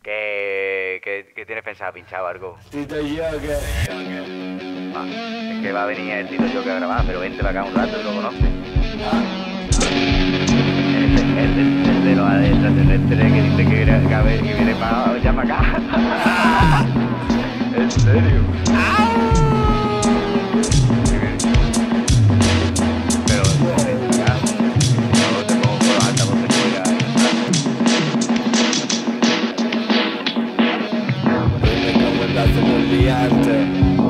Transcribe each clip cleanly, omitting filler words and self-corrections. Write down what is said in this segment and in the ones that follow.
¿Qué tienes pensado pinchar o algo? Tito Yoke. Es que va a venir el Tito Yoke a grabar, pero vente para acá un rato y lo conoces. El de los extraterrestres que dice que viene ya para acá. ¿En serio? Pero no te pongo por los altavoces que voy a Como el liante.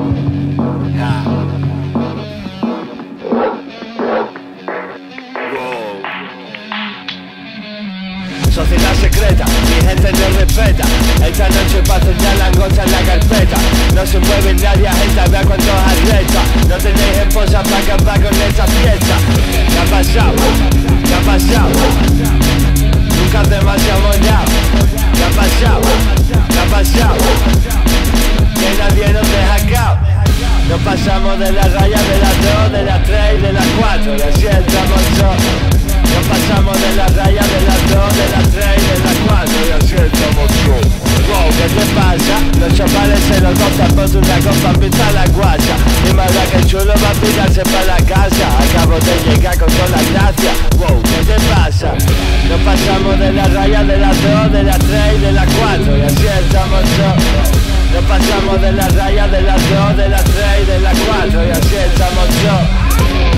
Sociedad secreta, mi gente no respeta. Esta noche paso ya langosta en la carpeta. No se mueve nadie, agenda, vea cuántos atletas. No tenéis esposa para acabar con esta fiesta. ¿Qué ha pasado? ¿Qué ha pasado? Nunca es demasiado mollado. ¿Qué ha pasado? ¿Qué ha pasado? Que nadie nos deja cao. Nos pasamos de la raya de las 2, de las 3 y de las 4. Y así estamos todos. Nos pasamos de la raya de las 2, de las 3 y de las 4. Y así estamos todos. Wow, ¿qué te pasa? Los chavales se los gozan por una copa pinta la guacha. Y más que el chulo va a pillarse para la casa. Acabo de llegar con toda la gracia. Wow, ¿qué te pasa? Nos pasamos de la raya de las 2, de las 3 y de las 4. Y así estamos todos. Nos pasamos de la raya de las 2, de las 3 y de las 4. Y así estamos todos.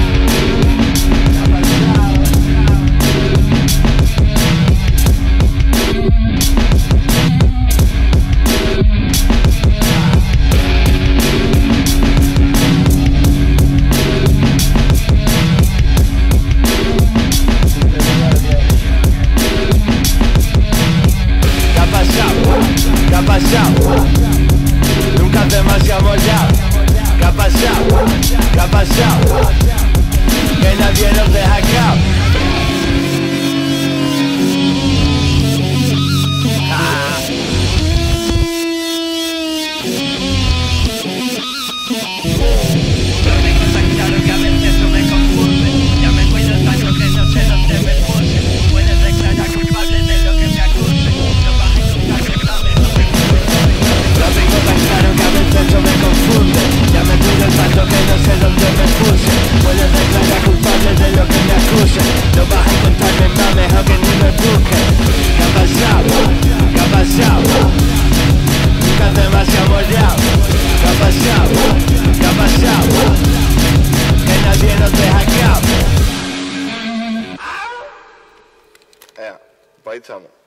¿Qué ha pasado? Nunca es demasiado mollado. ¿Qué ha pasado? ¿Qué ha pasado? Que nadie nos deja cao. Pues ahí estamos.